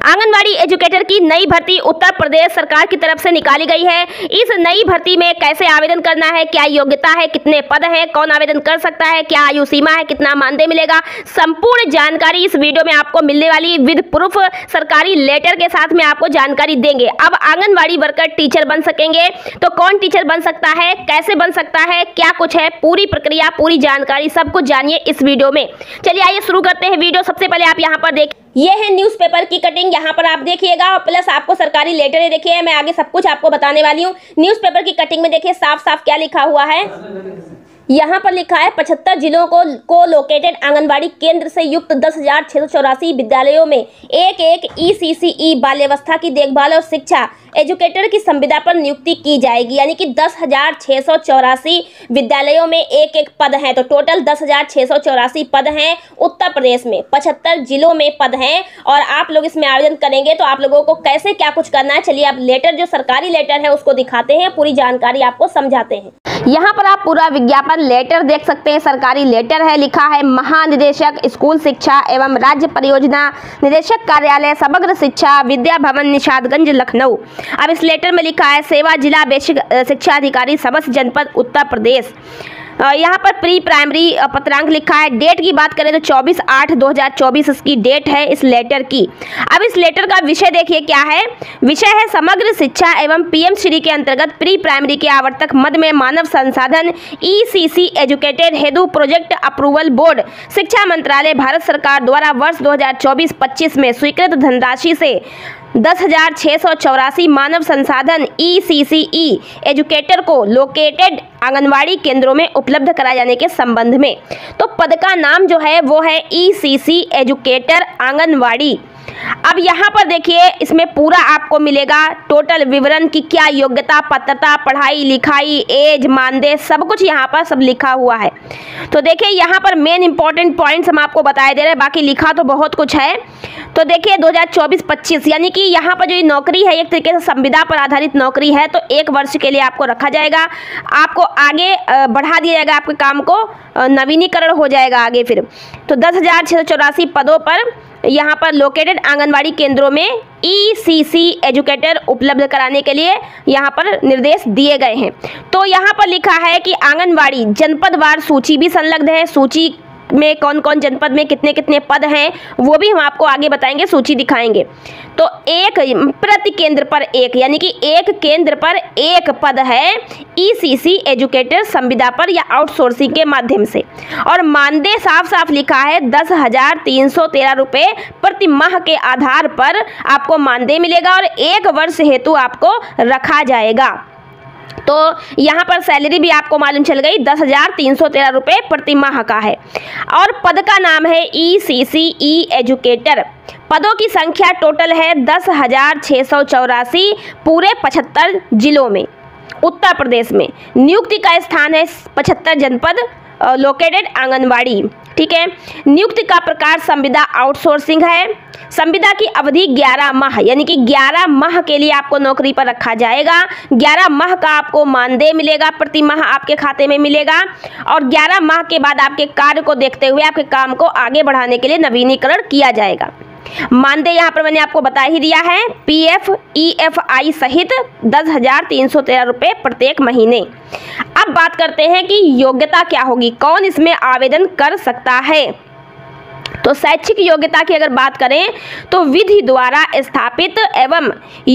Anganwadi educator की नई भर्ती उत्तर प्रदेश सरकार की तरफ से निकाली गई है। इस नई भर्ती में कैसे आवेदन करना है, क्या योग्यता है, कितने पद हैं, कौन आवेदन कर सकता है, क्या आयु सीमा है, कितना मानदेय मिलेगा, संपूर्ण जानकारी इस वीडियो में आपको मिलने वाली विद प्रूफ सरकारी लेटर के साथ में आपको जानकारी देंगे। अब आंगनवाड़ी वर्कर टीचर बन सकेंगे तो कौन टीचर बन सकता है, कैसे बन सकता है, क्या कुछ है, पूरी प्रक्रिया, पूरी जानकारी सब कुछ जानिए इस वीडियो में। चलिए आइए शुरू करते हैं वीडियो। सबसे पहले आप यहाँ पर देखिए, ये है न्यूज़पेपर की कटिंग, यहाँ पर आप देखिएगा और प्लस आपको सरकारी लेटर देखिए। मैं आगे सब कुछ आपको बताने वाली हूँ। न्यूज़पेपर की कटिंग में देखिए साफ साफ क्या लिखा हुआ है। यहाँ पर लिखा है 75 जिलों को लोकेटेड आंगनबाड़ी केंद्र से युक्त 10,684 विद्यालयों में एक ECCE बाल्यावस्था की देखभाल और शिक्षा एजुकेटर की संविदा पर नियुक्ति की जाएगी। यानी कि 10,684 विद्यालयों में एक पद हैं, तो टोटल 10,684 पद हैं उत्तर प्रदेश में। 75 जिलों में पद हैं और आप लोग इसमें आवेदन करेंगे तो आप लोगों को कैसे क्या कुछ करना है, चलिए आप लेटर, जो सरकारी लेटर है उसको दिखाते हैं, पूरी जानकारी आपको समझाते हैं। यहाँ पर आप पूरा विज्ञापन लेटर देख सकते हैं। सरकारी लेटर है, लिखा है महानिदेशक स्कूल शिक्षा एवं राज्य परियोजना निदेशक कार्यालय समग्र शिक्षा विद्या भवन निषादगंज लखनऊ। अब इस लेटर में लिखा है सेवा जिला बेसिक शिक्षा अधिकारी समस्त जनपद उत्तर प्रदेश। यहाँ पर प्री प्राइमरी पत्रांक लिखा है। डेट की बात करें तो 24/8/2024 इसकी डेट है इस लेटर की। अब इस लेटर का विषय देखिए क्या है। विषय है समग्र शिक्षा एवं PM श्री के अंतर्गत प्री प्राइमरी के आवर्तक मद में मानव संसाधन ECC एजुकेटेड हेतु प्रोजेक्ट अप्रूवल बोर्ड शिक्षा मंत्रालय भारत सरकार द्वारा वर्ष 2024-25 में स्वीकृत धनराशि से 10,684 मानव संसाधन ECCE एजुकेटर को लोकेटेड आंगनवाड़ी केंद्रों में उपलब्ध कराए जाने के संबंध में। तो पद का नाम जो है वो है ECC एजुकेटर आंगनवाड़ी। अब यहाँ पर देखिए इसमें पूरा आपको मिलेगा टोटल विवरण की क्या योग्यता, पात्रता, पढ़ाई लिखाई, एज, मानदेय, सब कुछ यहाँ पर सब लिखा हुआ है। तो देखिए यहाँ पर मेन इंपॉर्टेंट पॉइंट्स हम आपको बताए दे रहे हैं, बाकी लिखा तो बहुत कुछ है। तो देखिए 2024-25 यानी कि यहाँ पर जो ये नौकरी है एक तरीके से संविदा पर आधारित नौकरी है, तो 1 वर्ष के लिए आपको रखा जाएगा, आपको आगे बढ़ा दिया जाएगा, आपके काम को नवीनीकरण हो जाएगा आगे फिर। तो 10,684 पदों पर यहाँ पर लोकेटेड आंगनवाड़ी केंद्रों में ECC एजुकेटर उपलब्ध कराने के लिए यहाँ पर निर्देश दिए गए हैं। तो यहाँ पर लिखा है कि आंगनवाड़ी जनपदवार सूची भी संलग्न है। सूची में कौन कौन जनपद में कितने कितने पद हैं वो भी हम आपको आगे बताएंगे, सूची दिखाएंगे। तो एक प्रति केंद्र पर एक, यानी कि एक केंद्र पर एक पद है ECC एजुकेटर संविदा पर या आउटसोर्सिंग के माध्यम से। और मानदेय साफ साफ लिखा है 10,313 रुपये प्रति माह के आधार पर आपको मानदेय मिलेगा और 1 वर्ष हेतु आपको रखा जाएगा। तो यहाँ पर सैलरी भी आपको मालूम चल गई, 10,313 रुपये प्रति माह का है। और पद का नाम है ECCE एजुकेटर। पदों की संख्या टोटल है 10,684 पूरे 75 जिलों में उत्तर प्रदेश में। नियुक्ति का स्थान है 75 जनपद लोकेटेड आंगनवाड़ी। ठीक है। नियुक्ति का प्रकार संविदा आउटसोर्सिंग है। संविदा की अवधि 11 माह, यानी कि 11 माह के लिए आपको नौकरी पर रखा जाएगा। 11 माह का आपको मानदेय मिलेगा, प्रति माह आपके खाते में मिलेगा। और 11 माह के बाद आपके कार्य को देखते हुए आपके काम को आगे बढ़ाने के लिए नवीनीकरण किया जाएगा। मानदेय यहाँ पर मैंने आपको बता ही दिया है, PF EFI सहित 10,313 रुपये प्रत्येक महीने। अब बात करते हैं कि योग्यता क्या होगी, कौन इसमें आवेदन कर सकता है। तो शैक्षिक योग्यता की अगर बात करें तो विधि द्वारा स्थापित एवं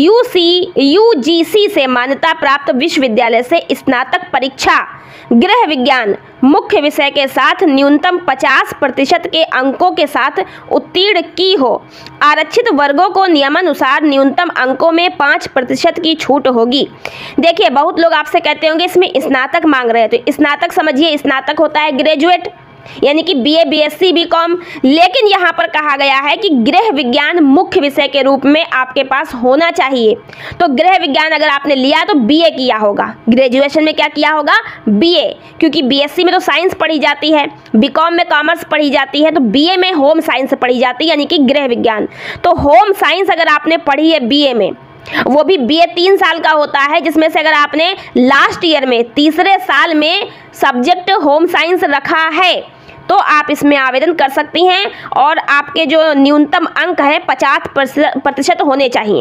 UGC से मान्यता प्राप्त विश्वविद्यालय से स्नातक परीक्षा गृह विज्ञान मुख्य विषय के साथ न्यूनतम 50% के अंकों के साथ उत्तीर्ण की हो। आरक्षित वर्गों को नियमानुसार न्यूनतम अंकों में 5% की छूट होगी। देखिए बहुत लोग आपसे कहते होंगे इसमें स्नातक मांग रहे हैं, तो स्नातक समझिए, स्नातक होता है ग्रेजुएट, यानी कि BA BSc BCom। लेकिन यहाँ पर कहा गया है कि गृह विज्ञान मुख्य विषय के रूप में आपके पास होना चाहिए। तो गृह विज्ञान अगर आपने लिया तो BA किया होगा, ग्रेजुएशन में क्या किया होगा, BA, क्योंकि BSc में तो साइंस पढ़ी जाती है, BCom में कॉमर्स पढ़ी जाती है, तो BA में होम साइंस पढ़ी जाती है, यानी कि गृह विज्ञान। तो होम साइंस अगर आपने पढ़ी है BA में, वो भी BA 3 साल का होता है, जिसमें से अगर आपने लास्ट ईयर में तीसरे साल में सब्जेक्ट होम साइंस रखा है तो आप इसमें आवेदन कर सकती हैं और आपके जो न्यूनतम अंक है 50% होने चाहिए।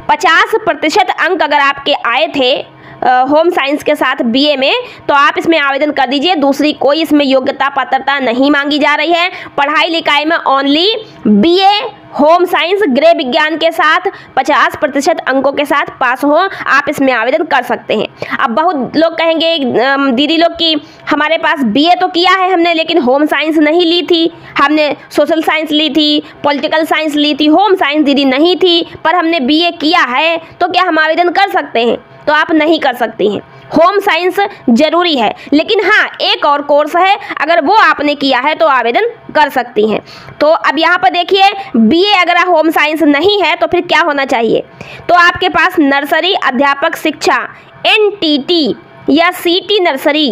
50% अंक अगर आपके आए थे होम साइंस के साथ बीए में, तो आप इसमें आवेदन कर दीजिए। दूसरी कोई इसमें योग्यता पात्रता नहीं मांगी जा रही है। पढ़ाई लिखाई में ओनली बीए होम साइंस गृह विज्ञान के साथ 50% अंकों के साथ पास हो, आप इसमें आवेदन कर सकते हैं। अब बहुत लोग कहेंगे दीदी लोग कि हमारे पास बीए तो किया है हमने, लेकिन होम साइंस नहीं ली थी, हमने सोशल साइंस ली थी, पॉलिटिकल साइंस ली थी, होम साइंस दीदी नहीं थी, पर हमने बीए किया है, तो क्या हम आवेदन कर सकते हैं? तो आप नहीं कर सकती हैं। होम साइंस जरूरी है, लेकिन हाँ एक और कोर्स है, अगर वो आपने किया है तो आवेदन कर सकती हैं। तो अब यहाँ पर देखिए, बीए अगर होम साइंस नहीं है तो फिर क्या होना चाहिए? तो आपके पास नर्सरी अध्यापक शिक्षा NTT या CT नर्सरी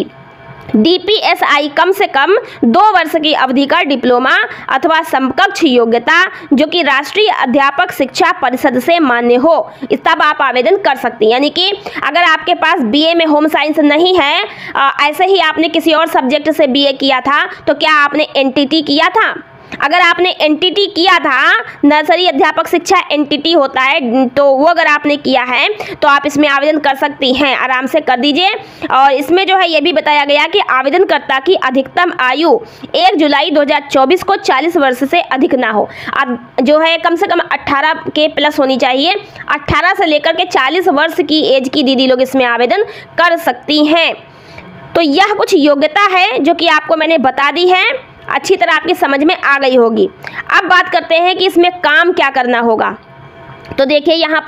DPSI कम से कम 2 वर्ष की अवधि का डिप्लोमा अथवा समकक्ष योग्यता जो कि राष्ट्रीय अध्यापक शिक्षा परिषद से मान्य हो, इस तब आप आवेदन कर सकती हैं। यानी कि अगर आपके पास बीए में होम साइंस नहीं है, ऐसे ही आपने किसी और सब्जेक्ट से बीए किया था, तो क्या आपने NTT किया था? अगर आपने NTT किया था, नर्सरी अध्यापक शिक्षा NTT होता है, तो वो अगर आपने किया है तो आप इसमें आवेदन कर सकती हैं, आराम से कर दीजिए। और इसमें जो है ये भी बताया गया कि आवेदनकर्ता की अधिकतम आयु 1 जुलाई 2024 को 40 वर्ष से अधिक ना हो। अब जो है कम से कम 18 के प्लस होनी चाहिए। 18 से लेकर के 40 वर्ष की एज की दीदी लोग इसमें आवेदन कर सकती हैं। तो यह कुछ योग्यता है जो कि आपको मैंने बता दी है, अच्छी तरह आपकी समझ में आ गई होगी। अब बात करते हैं कि इसमें काम क्या करना होगा। तो देखिए यहाँ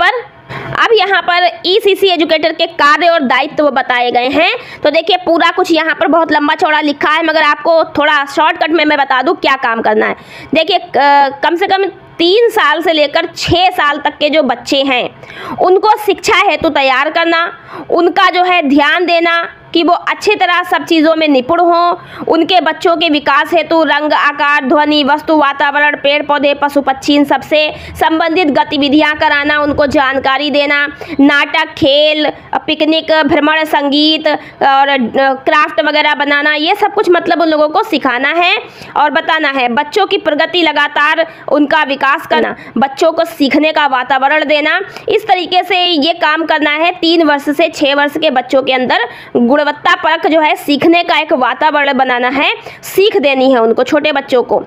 पर ECC एजुकेटर के कार्य और दायित्व बताए गए हैं। तो देखिए पूरा कुछ यहाँ पर बहुत लंबा चौड़ा लिखा है, मगर आपको थोड़ा शॉर्टकट में मैं बता दूँ क्या काम करना है। देखिए कम से कम 3 साल से लेकर 6 साल तक के जो बच्चे हैं उनको शिक्षा हेतु तैयार करना, उनका जो है ध्यान देना कि वो अच्छी तरह सब चीज़ों में निपुण हों, उनके बच्चों के विकास हेतु रंग, आकार, ध्वनि, वस्तु, वातावरण, पेड़ पौधे, पशु पक्षी, इन सबसे संबंधित गतिविधियां कराना, उनको जानकारी देना, नाटक, खेल, पिकनिक, भ्रमण, संगीत और क्राफ्ट वगैरह बनाना, ये सब कुछ मतलब उन लोगों को सिखाना है और बताना है। बच्चों की प्रगति लगातार उनका विकास करना, बच्चों को सीखने का वातावरण देना, इस तरीके से ये काम करना है। 3 वर्ष से 6 वर्ष के बच्चों के अंदर गुणवत्ता परक जो है सीखने का एक वातावरण बनाना है, सीख देनी है उनको, छोटे बच्चों को।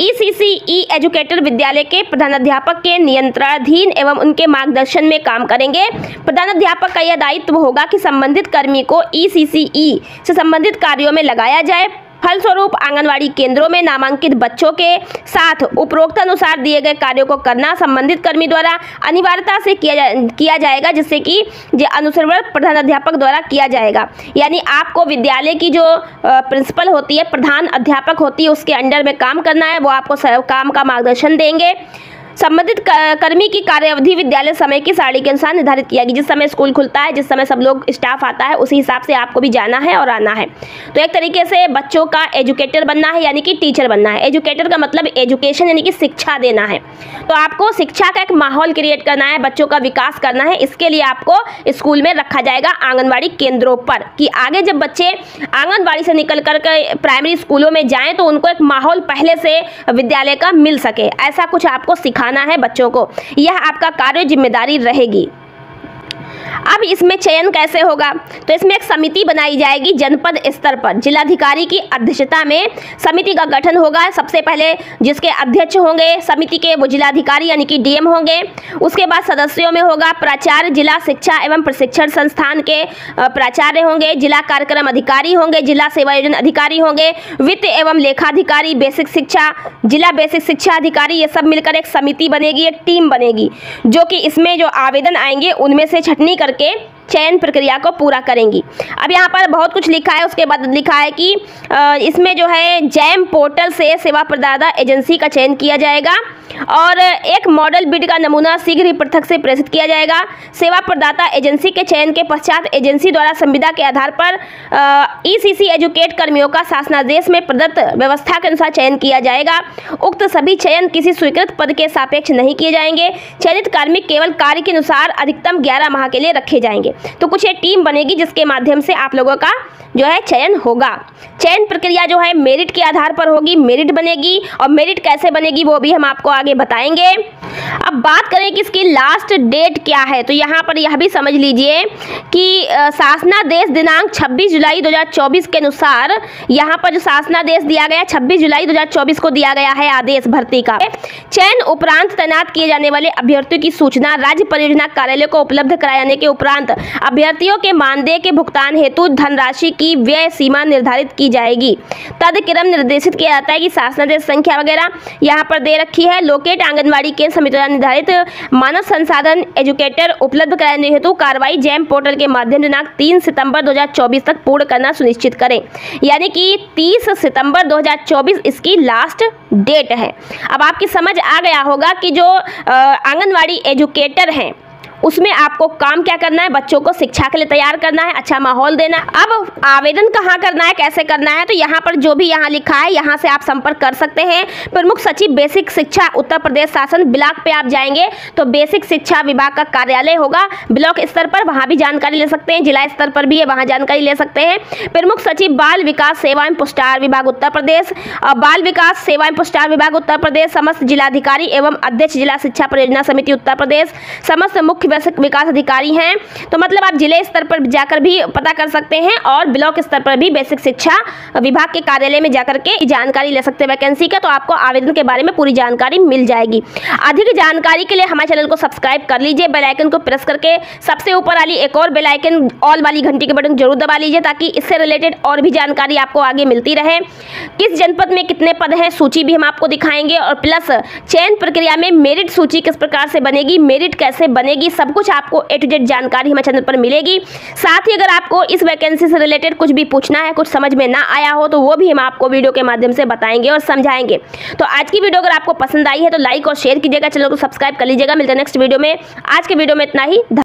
ECC एजुकेटर विद्यालय के प्रधानाध्यापक के नियंत्रणाधीन एवं उनके मार्गदर्शन में काम करेंगे। प्रधानाध्यापक का यह दायित्व होगा कि संबंधित कर्मी को ECC से संबंधित कार्यों में लगाया जाए। फलस्वरूप आंगनवाड़ी केंद्रों में नामांकित बच्चों के साथ उपरोक्त अनुसार दिए गए कार्यों को करना संबंधित कर्मी द्वारा अनिवार्यता से किया जाएगा, जिससे कि अनुसरण प्रधानाध्यापक द्वारा किया जाएगा। यानी आपको विद्यालय की जो प्रिंसिपल होती है, प्रधान अध्यापक होती है, उसके अंडर में काम करना है, वो आपको काम का मार्गदर्शन देंगे। संबंधित कर्मी की कार्यावधि विद्यालय समय की सारणी के अनुसार निर्धारित किया गया। जिस समय स्कूल खुलता है, जिस समय सब लोग स्टाफ आता है, उसी हिसाब से आपको भी जाना है और आना है। तो एक तरीके से बच्चों का एजुकेटर बनना है, यानी कि टीचर बनना है। एजुकेटर का मतलब एजुकेशन यानी कि शिक्षा देना है। तो आपको शिक्षा का एक माहौल क्रिएट करना है, बच्चों का विकास करना है। इसके लिए आपको स्कूल में रखा जाएगा आंगनबाड़ी केंद्रों पर, कि आगे जब बच्चे आंगनबाड़ी से निकल कर प्राइमरी स्कूलों में जाएं तो उनको एक माहौल पहले से विद्यालय का मिल सके। ऐसा कुछ आपको सिखाना है बच्चों को, यह आपका कार्य जिम्मेदारी रहेगी। अब इसमें चयन कैसे होगा? तो इसमें एक समिति बनाई जाएगी जनपद स्तर पर, जिलाधिकारी की अध्यक्षता में समिति का गठन होगा। सबसे पहले जिसके अध्यक्ष होंगे समिति के, वो जिलाधिकारी यानी कि DM होंगे। उसके बाद सदस्यों में होगा प्राचार्य, जिला शिक्षा एवं प्रशिक्षण संस्थान के प्राचार्य होंगे, जिला कार्यक्रम अधिकारी होंगे, जिला सेवा योजना अधिकारी होंगे, वित्त एवं लेखाधिकारी, बेसिक शिक्षा, जिला बेसिक शिक्षा अधिकारी, ये सब मिलकर एक समिति बनेगी, एक टीम बनेगी, जो कि इसमें जो आवेदन आएंगे उनमें से छटनी करके चयन प्रक्रिया को पूरा करेंगी। अब यहाँ पर बहुत कुछ लिखा है, उसके बाद लिखा है कि इसमें जो है जैम पोर्टल से सेवा प्रदाता एजेंसी का चयन किया जाएगा और एक मॉडल बिड का नमूना शीघ्र ही पृथक से प्रेषित किया जाएगा। सेवा प्रदाता एजेंसी के चयन के पश्चात एजेंसी द्वारा संविदा के आधार पर ECC एजुकेट कर्मियों का शासनादेश में प्रदत्त व्यवस्था के अनुसार चयन किया जाएगा। उक्त सभी चयन किसी स्वीकृत पद के सापेक्ष नहीं किए जाएंगे। चयनित कार्मिक केवल कार्य के अनुसार अधिकतम 11 माह के लिए रखे जाएंगे। तो कुछ एक टीम बनेगी जिसके माध्यम से आप लोगों का जो है चयन होगा। चयन प्रक्रिया जो है मेरिट के आधार पर होगी, मेरिट बनेगी, और मेरिट कैसे बनेगी वो भी हम आपको आगे बताएंगे। अब बात करें कि इसकी लास्ट डेट क्या है, तो यहाँ पर यह भी समझ लीजिए कि शासनादेश दिनांक 26 जुलाई 2024 के अनुसार यहाँ पर जो शासनादेश दिया गया 26 जुलाई 2024 को दिया गया है आदेश भर्ती का। चयन उपरांत तैनात किए जाने वाले अभ्यर्थियों की सूचना राज्य परियोजना कार्यालय को उपलब्ध कराने के उपरांत अभ्यर्थियों के मानदेय के भुगतान हेतु धनराशि की व्यय सीमा निर्धारित की जाएगी। तदक्रम निर्देशित किया जाता है कि शासनादेश संख्या वगैरह यहाँ पर दे रखी है। लोकेट आंगनबाड़ी केंद्र समिति द्वारा निर्धारित मानव संसाधन एजुकेटर उपलब्ध कराने हेतु कार्रवाई जैम पोर्टल के माध्यम से दिनांक 3 सितंबर 2024 तक पूर्ण करना सुनिश्चित करें, यानी कि 30 सितंबर 2024 इसकी लास्ट डेट है। अब आपकी समझ आ गया होगा कि जो आंगनवाड़ी एजुकेटर हैं उसमें आपको काम क्या करना है, बच्चों को शिक्षा के लिए तैयार करना है, अच्छा माहौल देना है। अब आवेदन कहाँ करना है, कैसे करना है, तो यहाँ पर जो भी यहाँ लिखा है यहाँ से आप संपर्क कर सकते हैं। प्रमुख सचिव बेसिक शिक्षा उत्तर प्रदेश शासन ब्लॉक पे आप जाएंगे तो बेसिक शिक्षा विभाग का कार्यालय होगा ब्लॉक स्तर पर, वहाँ भी जानकारी ले सकते हैं। जिला स्तर पर भी है, वहाँ जानकारी ले सकते हैं। प्रमुख सचिव बाल विकास सेवा एवं पुरस्कार विभाग उत्तर प्रदेश, बाल विकास सेवा एवं पुरस्कार विभाग उत्तर प्रदेश, समस्त जिलाधिकारी एवं अध्यक्ष जिला शिक्षा परियोजना समिति उत्तर प्रदेश, समस्त मुख्य विकास अधिकारी हैं। तो मतलब आप जिले स्तर पर जाकर भी पता कर सकते हैं और ब्लॉक स्तर पर भी बेसिक शिक्षा विभाग के कार्यालय में जाकर के जानकारी ले सकते हैं वैकेंसी का, तो आपको आवेदन के बारे में पूरी जानकारी मिल जाएगी। अधिक जानकारी के लिए हमारे चैनल को सब्सक्राइब कर लीजिए, बेल आइकन को प्रेस करके सबसे ऊपर वाली एक और बेल आइकन ऑल वाली घंटी के बटन जरूर दबा लीजिए ताकि इससे रिलेटेड और भी जानकारी आपको आगे मिलती रहे। किस जनपद में कितने पद हैं सूची भी हम आपको दिखाएंगे, और प्लस चयन प्रक्रिया में मेरिट सूची किस प्रकार से बनेगी, मेरिट कैसे बनेगी, सब कुछ आपको A to Z जानकारी हमारे चैनल पर मिलेगी। साथ ही अगर आपको इस वैकेंसी से रिलेटेड कुछ भी पूछना है, कुछ समझ में ना आया हो, तो वो भी हम आपको वीडियो के माध्यम से बताएंगे और समझाएंगे। तो आज की वीडियो अगर आपको पसंद आई है तो लाइक और शेयर कीजिएगा, चैनल को सब्सक्राइब कर लीजिएगा। मिलते हैं नेक्स्ट वीडियो में। आज के वीडियो में इतना ही।